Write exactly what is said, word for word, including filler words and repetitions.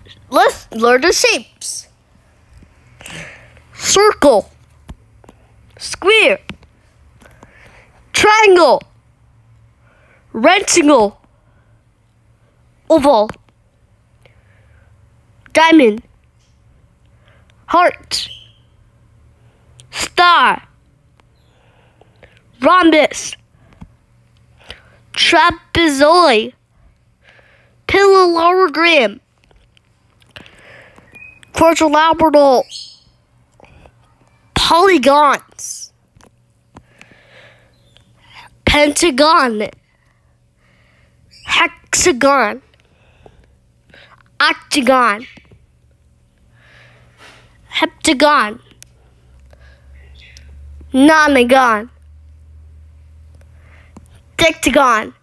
Let's learn the shapes. Circle, square, triangle, rectangle, oval, diamond, heart, star, rhombus, trapezoid, parallelogram, quadrilateral, polygons, pentagon, hexagon, octagon, heptagon, nonagon, decagon,